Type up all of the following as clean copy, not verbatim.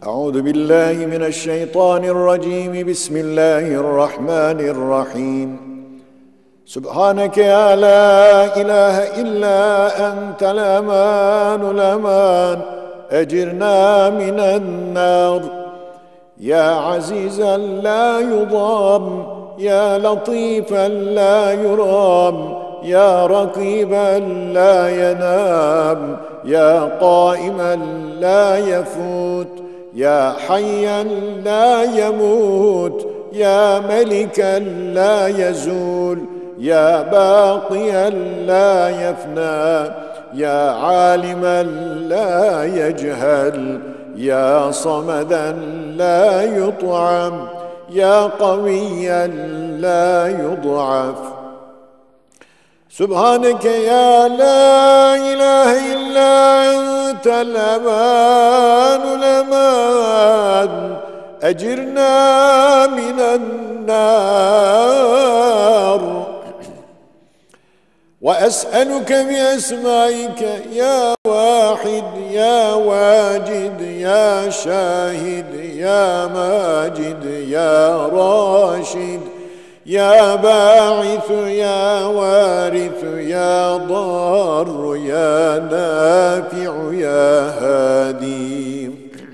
أعوذ بالله من الشيطان الرجيم. بسم الله الرحمن الرحيم. سبحانك يا لا إله إلا أنت الأمان الأمان، أجرنا من النار. يا عزيزا لا يضام، يا لطيفا لا يرام، يا رقيبا لا ينام، يا قائما لا يفوت، يا حيا لا يموت، يا ملكا لا يزول، يا باقيا لا يفنى، يا عالما لا يجهل، يا صمدا لا يطعم، يا قويا لا يضعف. سبحانك يا لا إله إلا أنت الأمان الأمان، أجرنا من النار. وأسألك بأسمائك يا واحد يا واجد يا شاهد يا ماجد يا راشد يا باعث يا وارث يا ضار يا نافع يا هادي.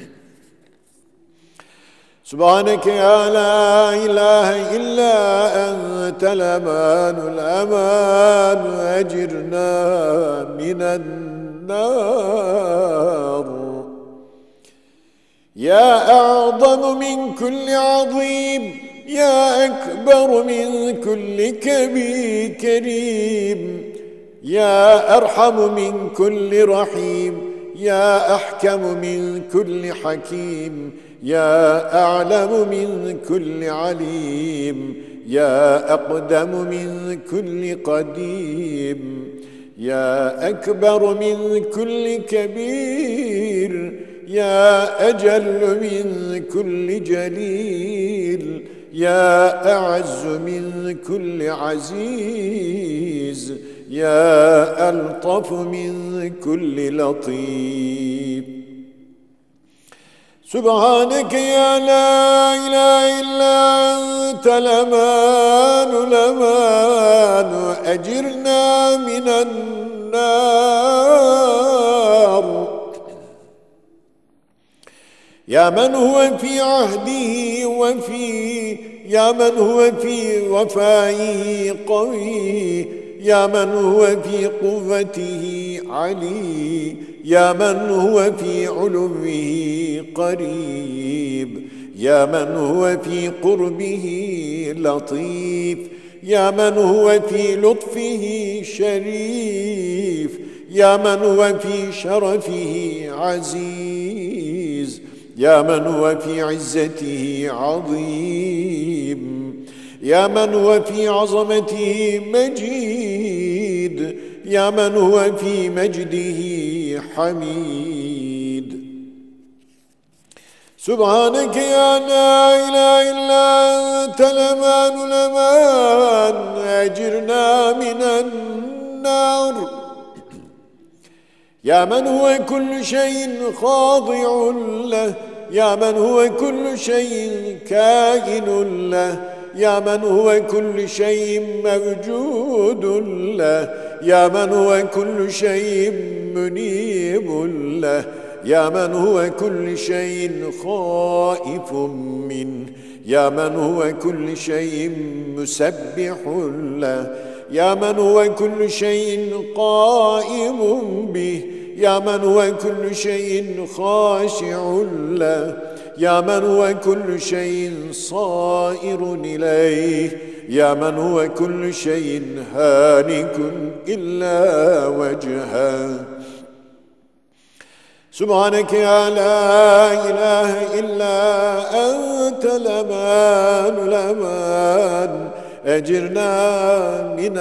سبحانك يا لا إله إلا أنت الأمان الأمان، أجرنا من النار. يا أعظم من كل عظيم، يا أكبر من كل كريم، يا أرحم من كل رحيم، يا أحكم من كل حكيم، يا أعلم من كل عليم، يا أقدم من كل قديم، يا أكبر من كل كبير، يا أجل من كل جليل، يا أعز من كل عزيز، يا ألطف من كل لطيف. سبحانك يا لا إله إلا أنت الأمان الأمان، أجرنا من النار. يا من هو في عهده يا من هو في وفائه قوي، يا من هو في قوته علي، يا من هو في علوه قريب، يا من هو في قربه لطيف، يا من هو في لطفه شريف، يا من هو في شرفه عزيز، يا من هو في عزته عظيم، يا من هو في عظمته مجيد، يا من هو في مجده حميد. سبحانك يا لا إله إلا أنت الأمان الأمان، أجرنا من النار. يا من هو كل شيء خاضع له، يا من هو كل شيء كائن له، يا من هو كل شيء موجود له، يا من هو كل شيء منيب له، يا من هو كل شيء خائف منه، يا من هو كل شيء مسبح له، يا من هو كل شيء قائم به، يا من هو كل شيء خاشع له، يا من هو كل شيء صائر إليه، يا من هو كل شيء هالك إلا وجهه. سبحانك يا لا إله إلا أنت الأمان الأمان، أجرنا من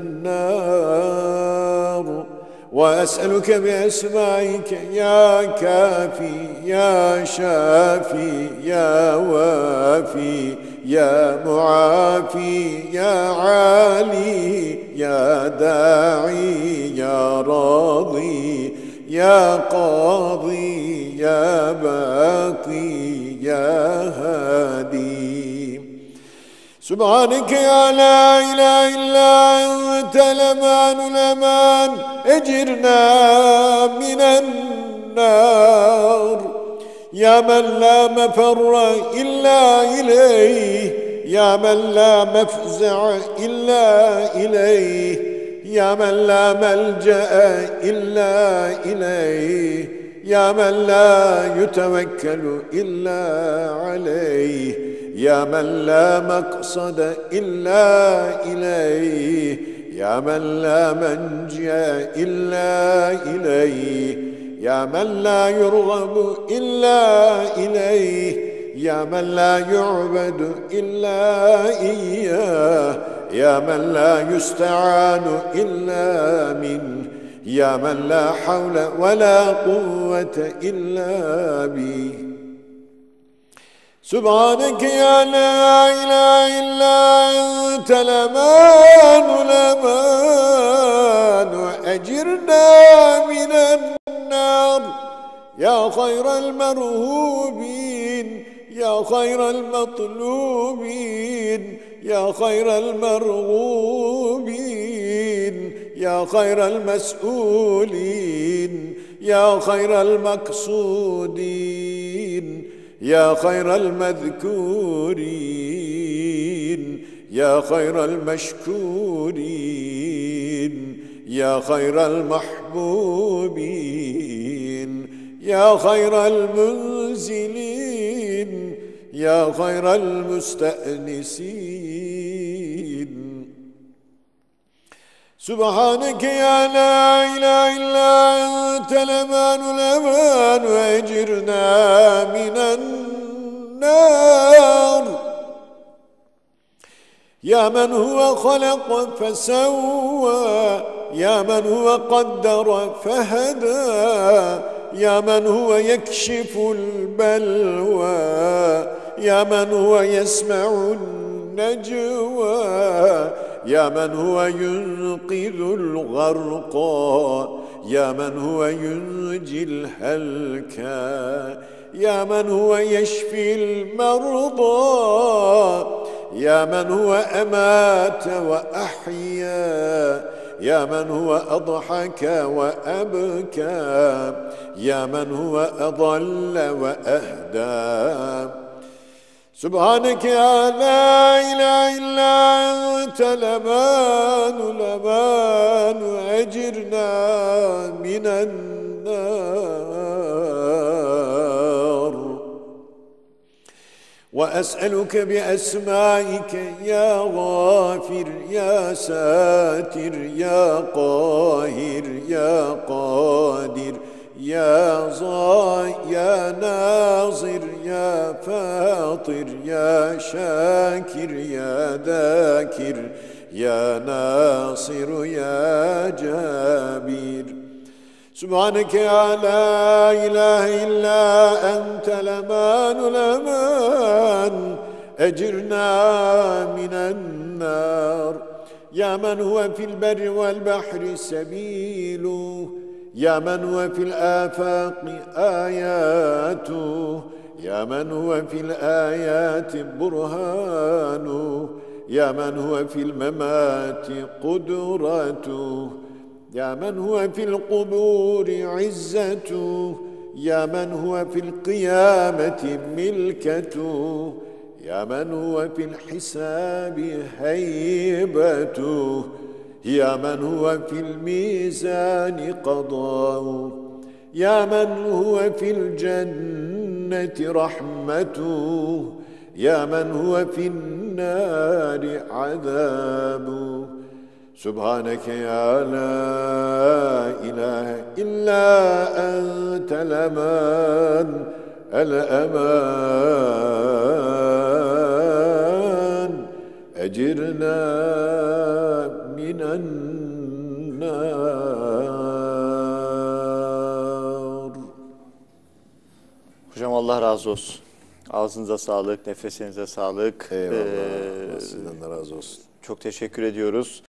النار. وأسألك بأسمائك يا كافي يا شافي يا وافي يا معافي يا عالي يا داعي يا راضي يا قاضي يا باقي يا هادي سبحانك يا لا إله إلا أنت الأمان الأمان أجرنا من النار يا من لا مفر إلا إليه يا من لا مفزع إلا إليه يا من لا ملجأ إلا إليه يا من لا يتوكل إلا عليه يا من لا مقصد إلا إليه يا من لا منجا إلا إليه يا من لا يرغب إلا إليه يا من لا يعبد إلا إياه يا من لا يستعان إلا منه يا من لا حول ولا قوة إلا به سبحانك يا لا إله إلا أنت الأمان الأمان أجرنا من النار يا خير المرهوبين يا خير المطلوبين يا خير المرغوبين يا خير المسؤولين يا خير المقصودين يا خير المذكورين يا خير المشكورين يا خير المحبوبين يا خير المنزلين يا خير المستأنسين سبحانك يا لا إله إلا أنت الأمان الأمان وأجرنا من النار يا من هو خلق فسوى يا من هو قدر فهدى يا من هو يكشف البلوى يا من هو يسمع النجوى يا من هو ينقذ الغرقى يا من هو ينجي الهلكى يا من هو يشفي المرضى يا من هو أمات وأحيا يا من هو أضحك وأبكى يا من هو أضل وأهدى سبحانك يا لا إله إلا أنت الأمان الأمان أجرنا من النار وأسألك بأسمائك يا غافر يا ساتر يا قاهر يا قادر يا ناظر يا فاطر يا شاكر يا ذاكر يا ناصر يا جابر سبحانك يا لا إله إلا أنت الأمان الأمان أجرنا من النار يا من هو في البر والبحر سبيله يا من هو في الآفاق آياته يا من هو في الآيات برهانه يا من هو في الممات قدرته يا من هو في القبور عزته يا من هو في القيامة ملكته يا من هو في الحساب هيبته يا من هو في الميزان قضاؤه يا من هو في الجنة رحمته يا من هو في النار عذابه سبحانك يا لا إله إلا أنت الأمان الأمان أجرنا من النار. Hocam Allah razı olsun. Ağzınıza sağlık, nefesinize sağlık. Eyvallah. Sizden de razı olsun. Çok teşekkür ediyoruz.